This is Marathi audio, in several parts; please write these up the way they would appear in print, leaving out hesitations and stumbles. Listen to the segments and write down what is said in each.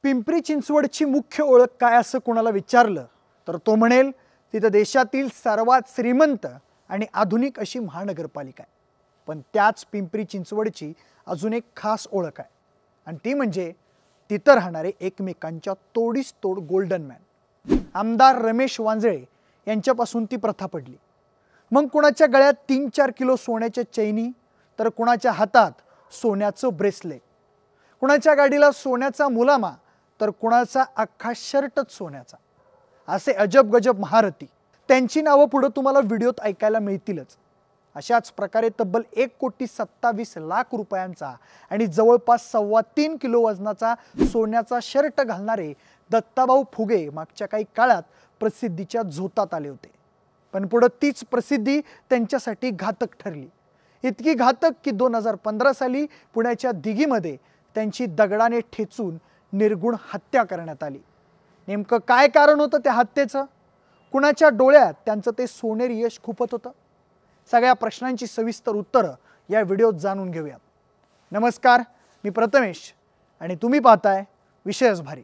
पिंपरी चिंचवडची मुख्य ओळख काय असं कोणाला विचारलं तर तो म्हणेल तिथं देशातील सर्वात श्रीमंत आणि आधुनिक अशी महानगरपालिका आहे। पण त्याच पिंपरी चिंचवडची अजून एक खास ओळख आहे आणि ती म्हणजे तिथं राहणारे एकमेकांच्या तोडीस तोड गोल्डन मॅन। आमदार रमेश वांजळे यांच्यापासून ती प्रथा पडली। मग कुणाच्या गळ्यात 3-4 किलो सोन्याच्या चैनी तर कुणाच्या हातात सोन्याचं ब्रेसलेट, कुणाच्या गाडीला सोन्याचा मुलामा तर कुणाचा अख्खा शर्टच सोन्याचा। असे अजब गजब महारथी त्यांची नावं पुढे तुम्हाला व्हिडिओत ऐकायला मिळतीलच। अशाच प्रकारे तब्बल 1,27,00,000 रुपयांचा आणि जवळपास 3.25 किलो वजनाचा सोन्याचा शर्ट घालणारे दत्ताभाऊ फुगे मागच्या काही काळात प्रसिद्धीच्या झोतात आले होते। पण पुढे तीच प्रसिद्धी त्यांच्यासाठी घातक ठरली। इतकी घातक की 2015 साली पुण्याच्या दिघीमध्ये त्यांची दगडाने ठेचून निर्गुण हत्या करण्यात आली। नेमकं काय कारण होतं त्या हत्येचं? कुणाच्या डोळ्यात त्यांचं ते सोनेरी यश खुपत होतं? सगळ्या प्रश्नांची सविस्तर उत्तरं या व्हिडिओत जाणून घेऊयात। नमस्कार, मी प्रथमेश आणि तुम्ही पाहताय विषयच भारी।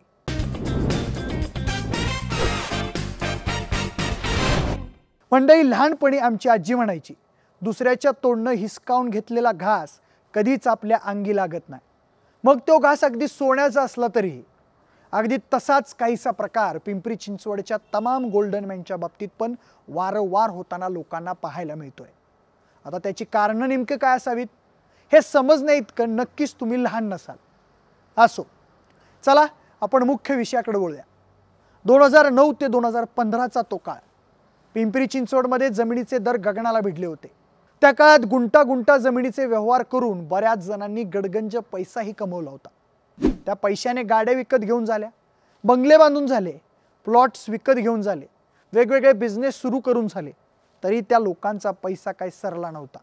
मंडळी, लहानपणी आमची आजी म्हणायची, दुसऱ्याच्या तोंडनं हिसकावून घेतलेला घास कधीच आपल्या अंगी लागत नाही। मग तो घास अगदी सोन्याचा असला तरीही। अगदी तसाच काहीसा प्रकार पिंपरी चिंचवडच्या तमाम गोल्डन मॅनच्या बाबतीत पण वारंवार होताना लोकांना पाहायला मिळतोय। आता त्याची कारणं नेमके काय असावीत हे समजणे इतकं नक्कीच तुम्ही लहान नसाल। असो, चला आपण मुख्य विषयाकडे वळूया। 2009 ते 2015चा तो काळ। पिंपरी चिंचवडमध्ये जमिनीचे दर गगनाला भिडले होते। त्या काळात गुंटा जमिनीचे व्यवहार करून बऱ्याच जणांनी गडगंज पैसाही कमवला होता। त्या पैशाने गाड्या विकत घेऊन झाल्या, बंगले बांधून झाले, प्लॉट्स विकत घेऊन झाले, वेगवेगळे बिझनेस सुरू करून झाले, तरी त्या लोकांचा पैसा काही सरला नव्हता।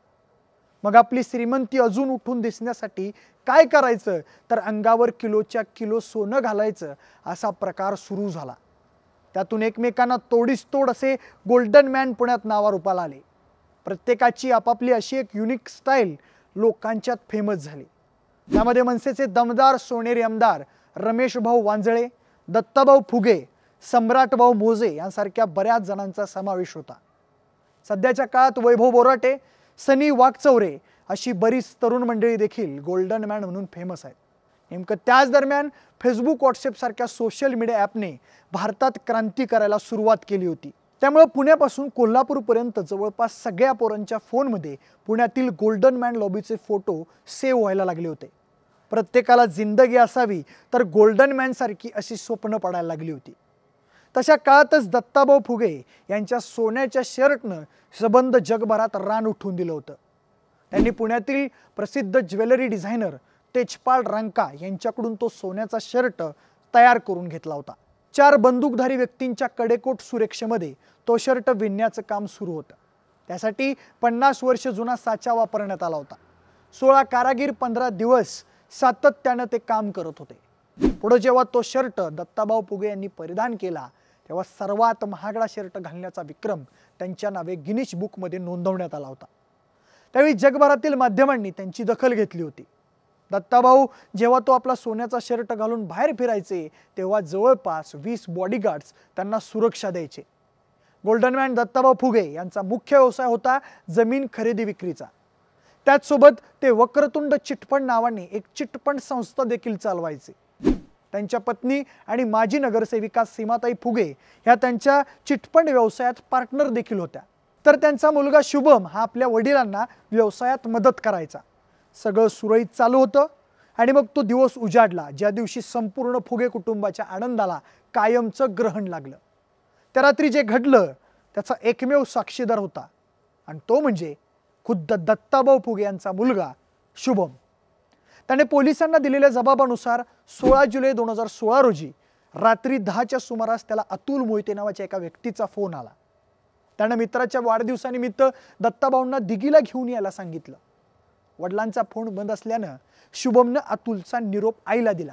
मग आपली श्रीमंती अजून उठून दिसण्यासाठी काय करायचं तर अंगावर किलोच्या किलो सोनं घालायचं असा प्रकार सुरू झाला। त्यातून एकमेकांना तोडीस तोड असे गोल्डन मॅन पुण्यात नावारूपाला आले। प्रत्येकाची आपापली अशी एक युनिक स्टाईल लोकांच्यात फेमस झाली। त्यामध्ये मनसेचे दमदार सोनेरी आमदार रमेश भाऊ वांजळे, दत्ताभाऊ फुगे, सम्राट भाऊ मोजे यांसारख्या बऱ्याच जणांचा समावेश होता। सध्याच्या काळात वैभव बोराटे, सनी वाघचौरे अशी बरीच तरुण मंडळी देखील गोल्डन मॅन म्हणून फेमस आहेत। नेमकं त्याच दरम्यान फेसबुक, व्हॉट्सअप सारख्या सोशल मीडिया ॲपने भारतात क्रांती करायला सुरुवात केली होती। त्यामुळे पुण्यापासून कोल्हापूरपर्यंत जवळपास सगळ्या पोरांच्या फोनमध्ये पुण्यातील गोल्डन मॅन लॉबीचे फोटो सेव्ह व्हायला लागले होते। प्रत्येकाला जिंदगी असावी तर गोल्डन मॅन सारखी अशी स्वप्न पडायला लागली होती। तशा काळातच दत्ताभाऊ फुगे यांच्या सोन्याच्या शर्टनं सबंध जगभरात रान उठवून दिलं होतं। त्यांनी पुण्यातील प्रसिद्ध ज्वेलरी डिझायनर तेजपाल रंका यांच्याकडून तो सोन्याचा शर्ट तयार करून घेतला होता। 4 बंदूकधारी व्यक्तींच्या कडेकोट सुरक्षेमध्ये तो शर्ट विणण्याचं काम सुरू होतं। त्यासाठी 50 वर्ष जुना साचा वापरण्यात आला होता। 16 कारागीर 15 दिवस सातत्याने ते काम करत होते। पुढे जेव्हा तो शर्ट दत्ताभाऊ फुगे यांनी परिधान केला तेव्हा सर्वात महागडा शर्ट घालण्याचा विक्रम त्यांच्या नावे गिनीज बुकमध्ये नोंदवण्यात आला होता। त्यावेळी जगभरातील माध्यमांनी त्यांची दखल घेतली होती। दत्ताभाऊ जेव्हा तो आपला सोन्याचा शर्ट घालून बाहेर फिरायचे तेव्हा जवळपास 20 बॉडीगार्ड्स त्यांना सुरक्षा द्यायचे। गोल्डन मॅन दत्ताभाऊ फुगे यांचा मुख्य व्यवसाय होता जमीन खरेदी विक्रीचा। त्याचसोबत ते वक्रतुंड चिटफंड नावाने एक चिटफंड संस्था देखील चालवायचे। त्यांच्या पत्नी आणि माजी नगरसेविका सीमाताई फुगे ह्या त्यांच्या चिटफंड व्यवसायात पार्टनर देखील होत्या। तर त्यांचा मुलगा शुभम हा आपल्या वडिलांना व्यवसायात मदत करायचा। सगळं सुरळीत चालू होतं आणि मग तो दिवस उजाडला ज्या दिवशी संपूर्ण फुगे कुटुंबाच्या आनंदाला कायमचं ग्रहण लागलं। त्या रात्री जे घडलं त्याचा एकमेव साक्षीदार होता आणि तो म्हणजे खुद्द दत्ताभाऊ फुगे यांचा मुलगा शुभम। त्याने पोलिसांना दिलेल्या जबाबानुसार 16 जुलै 2016 रोजी रात्री 10च्या सुमारास त्याला अतुल मोहिते नावाच्या एका व्यक्तीचा फोन आला। त्याने मित्राच्या वाढदिवसानिमित्त दत्ताभाऊंना दिघीला घेऊन यायला सांगितलं। वडिलांचा फोन बंद असल्यानं शुभमनं अतुलचा निरोप आईला दिला।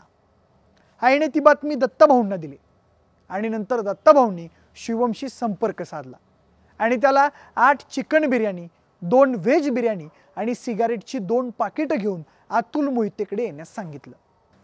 आईने ती बातमी दत्ताभाऊंना दिली आणि नंतर दत्ताभाऊंनी शुभमशी संपर्क साधला आणि त्याला 8 चिकन बिर्याणी, 2 व्हेज बिर्याणी आणि सिगारेटची 2 पाकिटं घेऊन अतुल मोहितेकडे येण्यास सांगितलं।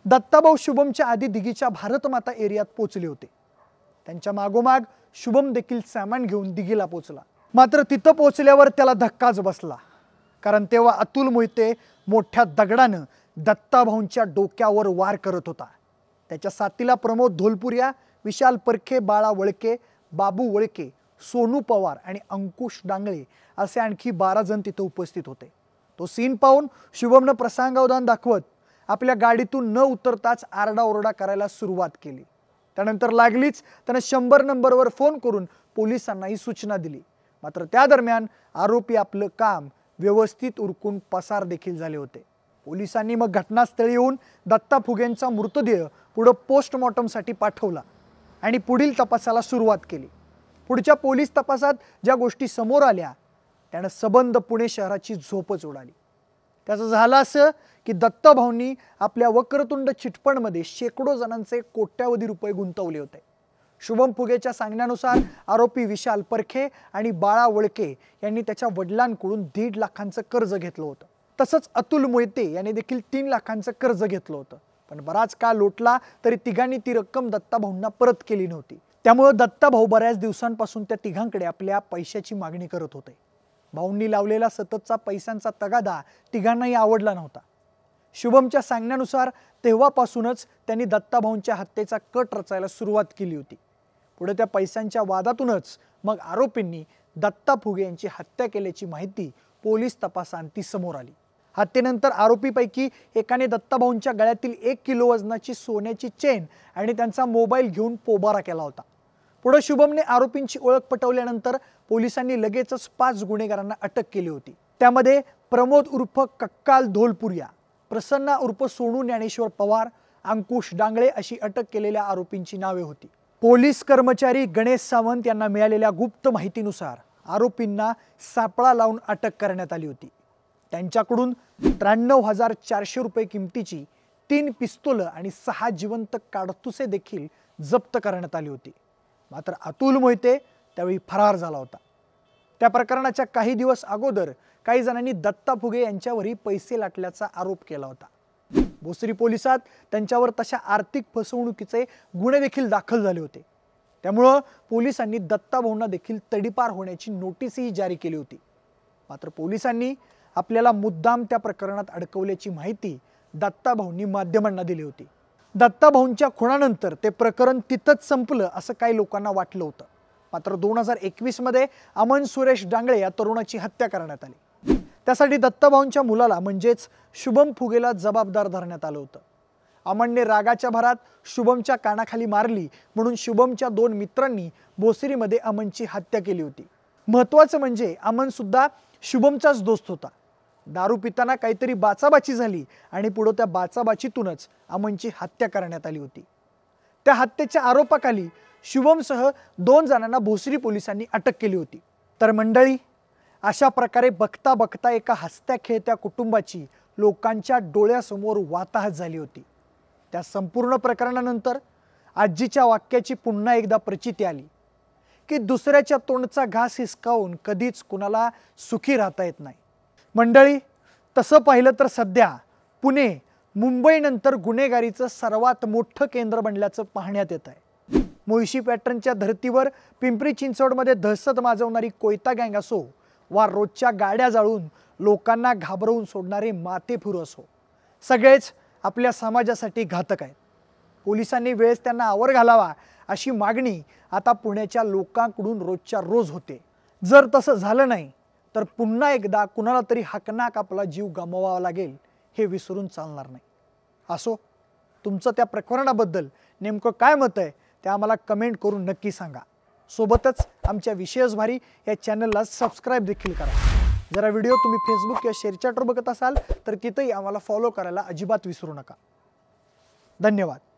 दत्ताभाऊ शुभमच्या आधी दिघीच्या भारतमाता एरियात पोहोचले होते। त्यांच्या मागोमाग शुभम देखील सामान घेऊन दिघीला पोहोचला। मात्र तिथं पोहोचल्यावर त्याला धक्काच बसला, कारण तेव्हा अतुल मोहिते मोठ्या दगडानं दत्ताभाऊंच्या डोक्यावर वार करत होता। त्याच्या साथीला प्रमोद धोलपुरिया, विशाल परखे, बाळा वळके, बाबू वळके, सोनू पवार आणि अंकुश डांगळे असे आणखी 12 जण तिथे उपस्थित होते। तो सीन पाहून शुभमनं प्रसंगावधान दाखवत आपल्या गाडीतून न उतरताच आरडाओरडा करायला सुरुवात केली। त्यानंतर लागलीच त्याने 100 नंबरवर फोन करून पोलिसांनाही सूचना दिली। मात्र त्या दरम्यान आरोपी आपलं काम व्यवस्थित उरकून पसार देखील झाले होते। पोलिसांनी मग घटनास्थळी येऊन दत्ता फुगेंचा मृतदेह पुढे पोस्टमॉर्टमसाठी पाठवला आणि पुढील तपासाला सुरुवात केली। पुढच्या पोलीस तपासात ज्या गोष्टी समोर आल्या त्याने सबंध पुणे शहराची झोपच उडाली। त्याचं झालं असं की दत्ताभाऊंनी आपल्या वक्रतुंड चिटफंडमध्ये शेकडो जणांचे कोट्यावधी रुपये गुंतवले होते। शुभम फुगेच्या सांगण्यानुसार आरोपी विशाल परखे आणि बाळा वळके यांनी त्याच्या वडिलांकडून 1.5 लाखांचं कर्ज घेतलं होतं। तसंच अतुल मोहिते यांनी देखील 3 लाखांचं कर्ज घेतलं होतं, पण बराच काळ लोटला तरी तिघांनी ती रक्कम दत्ताभाऊंना परत केली नव्हती। त्यामुळे दत्ताभाऊ बऱ्याच दिवसांपासून त्या तिघांकडे आपल्या पैशाची मागणी करत होते। भाऊंनी लावलेला सततचा पैशांचा तगादा तिघांनाही आवडला नव्हता। शुभमच्या सांगण्यानुसार तेव्हापासूनच त्यांनी दत्ताभाऊंच्या हत्येचा कट रचायला सुरुवात केली होती। पुढे त्या पैशांच्या वादातूनच मग आरोपींनी दत्ता फुगे यांची हत्या केल्याची माहिती पोलीस तपासांती समोर आली। हत्येनंतर आरोपीपैकी एकाने दत्ताभाऊंच्या गळ्यातील 1 किलो वजनाची सोन्याची चेन आणि त्यांचा मोबाईल घेऊन पोबारा केला होता। पुढे शुभमने आरोपींची ओळख पटवल्यानंतर पोलिसांनी लगेचच 5 गुन्हेगारांना अटक केली होती। त्यामध्ये प्रमोद उर्फ कक्काल धोलपुरिया, प्रसन्ना उर्फ सोनू ज्ञानेश्वर पवार, अंकुश डांगळे अशी अटक केलेल्या आरोपींची नावे होती। पोलीस कर्मचारी गणेश सावंत यांना मिळालेल्या गुप्त माहितीनुसार आरोपींना सापळा लावून अटक करण्यात आली होती। त्यांच्याकडून 93,400 रुपये किमतीची 3 पिस्तूल आणि 6 जिवंत काडतुसे देखील जप्त करण्यात आली होती। मात्र अतुल मोहिते त्यावेळी फरार झाला होता। त्या प्रकरणाच्या काही दिवस अगोदर काही जणांनी दत्ता फुगे यांच्यावरही पैसे लाटल्याचा आरोप केला होता। भोसरी पोलिसात त्यांच्यावर तशा आर्थिक फसवणुकीचे गुन्हे देखील दाखल झाले होते। त्यामुळे पोलिसांनी दत्ताभाऊंना देखील तडीपार होण्याची नोटीसही जारी केली होती। मात्र पोलिसांनी आपल्याला मुद्दाम त्या प्रकरणात अडकवल्याची माहिती दत्ताभाऊंनी माध्यमांना दिली होती। दत्ताभाऊंच्या खुनानंतर ते प्रकरण तिथंच संपलं असं काही लोकांना वाटलं होतं। मात्र 2021 मध्ये अमन सुरेश डांगळे या तरुणाची हत्या करण्यात आली। त्यासाठी दत्ताभाऊंच्या मुलाला म्हणजेच शुभम फुगेला जबाबदार धरण्यात आलं होतं। अमनने रागाच्या भरात शुभमच्या कानाखाली मारली म्हणून शुभमच्या 2 मित्रांनी भोसरीमध्ये अमनची हत्या केली होती। महत्त्वाचं म्हणजे अमन सुद्धा शुभमचाच दोस्त होता। दारू पिताना काहीतरी बाचाबाची झाली आणि पुढे त्या बाचाबाचीतूनच अमनची हत्या करण्यात आली होती। त्या हत्येच्या आरोपाखाली शुभमसह 2 जणांना भोसरी पोलिसांनी अटक केली होती। तर मंडळी, अशा प्रकारे बघता बघता एका हसत्या खेळत्या कुटुंबाची लोकांच्या डोळ्यासमोर वाताहत झाली होती। त्या संपूर्ण प्रकरणानंतर आजीच्या वाक्याची पुन्हा एकदा प्रचिती आली की दुसऱ्याच्या तोंडचा घास हिसकावून कधीच कुणाला सुखी राहता येत नाही। मंडळी, तसं पाहिलं तर सध्या पुणे मुंबईनंतर गुन्हेगारीचं सर्वात मोठं केंद्र बनल्याचं पाहण्यात येत आहे। मुळशी पॅटर्नच्या धर्तीवर पिंपरी चिंचवडमध्ये दहशत माजवणारी कोयता गँग असो वा रोजच्या गाड्या जाळून लोकांना घाबरवून सोडणारे माथेफिरू असो, सगळेच आपल्या समाजासाठी घातक आहेत। पोलिसांनी वेळेस त्यांना आवर घालावा अशी मागणी आता पुण्याच्या लोकांकडून रोजच्या रोज होते। जर तसं झालं नाही तर पुन्हा एकदा कुणाला तरी हकनाक आपला जीव गमवावा लागेल हे विसरून चालणार नाही। असो, तुमचं त्या प्रकरणाबद्दल नेमकं काय मत आहे ते आम्हाला कमेंट करून नक्की सांगा। सोबतच आमच्या विशेष भारी या चॅनलला सबस्क्राइब देखील करा। जरा व्हिडिओ तुम्ही फेसबुक किंवा शेअरचॅटवर बघत असाल तर तिथेही आम्हाला फॉलो करायला अजिबात विसरू नका। धन्यवाद।